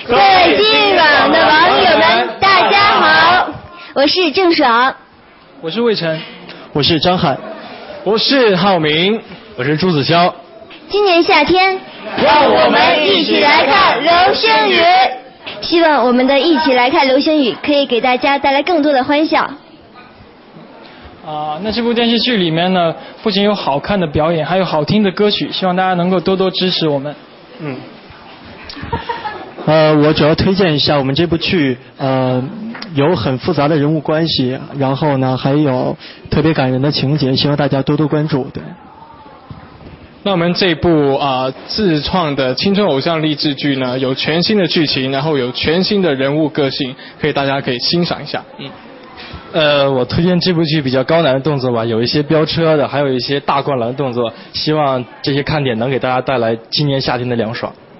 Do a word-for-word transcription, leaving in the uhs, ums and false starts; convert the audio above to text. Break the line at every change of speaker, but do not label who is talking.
各位今晚的网友们，大家好，我是郑爽，
我是魏晨，
我是张翰，
我是浩明，
我是朱子骁。
今年夏天，
让我们一起来看流星雨。
希望我们的一起来看流星雨可以给大家带来更多的欢笑。
啊、呃，那这部电视剧里面呢，不仅有好看的表演，还有好听的歌曲，希望大家能够多多支持我们。
嗯。呃，我主要推荐一下我们这部剧，呃，有很复杂的人物关系，然后呢还有特别感人的情节，希望大家多多关注。对。
那我们这部啊、呃、自创的青春偶像励志剧呢，有全新的剧情，然后有全新的人物个性，可以大家可以欣赏一下。嗯。
呃，我推荐这部剧比较高难的动作吧，有一些飙车的，还有一些大灌篮动作，希望这些看点能给大家带来今年夏天的凉爽。